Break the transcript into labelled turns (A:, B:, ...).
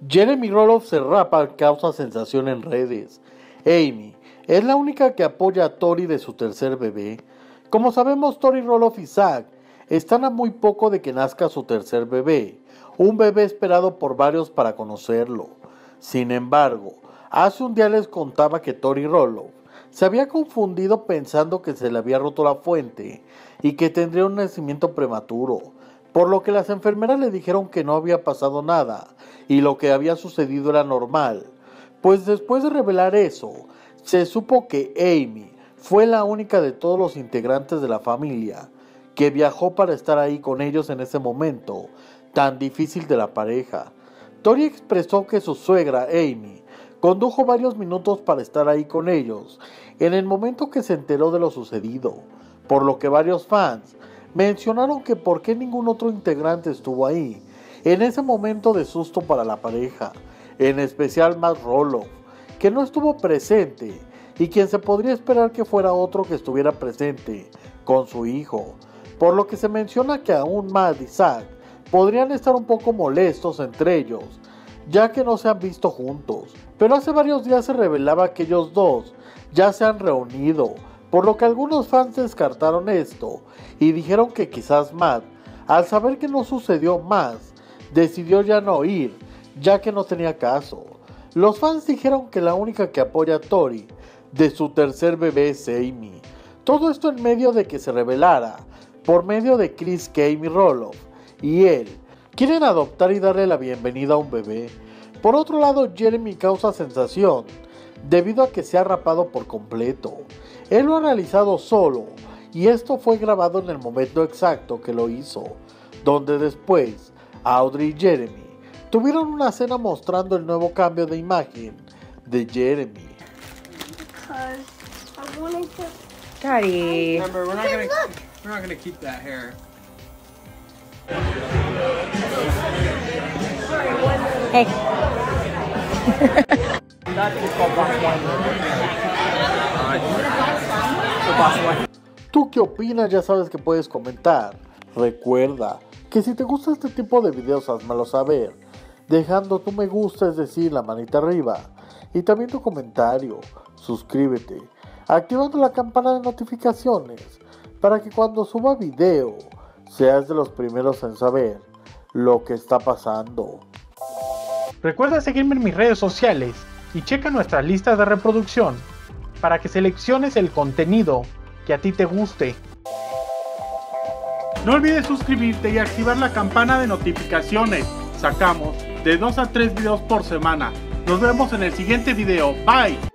A: Jeremy Roloff se rapa, causa sensación en redes. Amy es la única que apoya a Tori de su tercer bebé. Como sabemos, Tori Roloff y Zack están a muy poco de que nazca su tercer bebé, un bebé esperado por varios para conocerlo. Sin embargo, hace un día les contaba que Tori Roloff se había confundido pensando que se le había roto la fuente y que tendría un nacimiento prematuro, por lo que las enfermeras le dijeron que no había pasado nada y lo que había sucedido era normal. Pues después de revelar eso, se supo que Amy fue la única de todos los integrantes de la familia que viajó para estar ahí con ellos en ese momento tan difícil de la pareja. Tori expresó que su suegra, Amy, condujo varios minutos para estar ahí con ellos en el momento que se enteró de lo sucedido, por lo que varios fans mencionaron que por qué ningún otro integrante estuvo ahí en ese momento de susto para la pareja, en especial Matt Roloff, que no estuvo presente y quien se podría esperar que fuera otro que estuviera presente con su hijo, por lo que se menciona que aún Matt y Zack podrían estar un poco molestos entre ellos, ya que no se han visto juntos, pero hace varios días se revelaba que ellos dos ya se han reunido, por lo que algunos fans descartaron esto y dijeron que quizás Matt, al saber que no sucedió más, decidió ya no ir, ya que no tenía caso. Los fans dijeron que la única que apoya a Tori de su tercer bebé es Amy. Todo esto en medio de que se revelara, por medio de Chris que Amy Roloff y él quieren adoptar y darle la bienvenida a un bebé. Por otro lado, Jeremy causa sensación debido a que se ha rapado por completo. Él lo ha realizado solo y esto fue grabado en el momento exacto que lo hizo, donde después Audrey y Jeremy tuvieron una cena mostrando el nuevo cambio de imagen de Jeremy.
B: Daddy.
C: Remember, we're not gonna keep that hair.
B: Hey.
C: That is called box one.
A: ¿Tú qué opinas? Ya sabes que puedes comentar. Recuerda que si te gusta este tipo de videos, házmelo saber, dejando tu me gusta, es decir, la manita arriba, y también tu comentario. Suscríbete, activando la campana de notificaciones, para que cuando suba video, seas de los primeros en saber lo que está pasando.
D: Recuerda seguirme en mis redes sociales y checa nuestras listas de reproducción para que selecciones el contenido que a ti te guste. No olvides suscribirte y activar la campana de notificaciones. Sacamos de 2 a 3 videos por semana. Nos vemos en el siguiente video. Bye.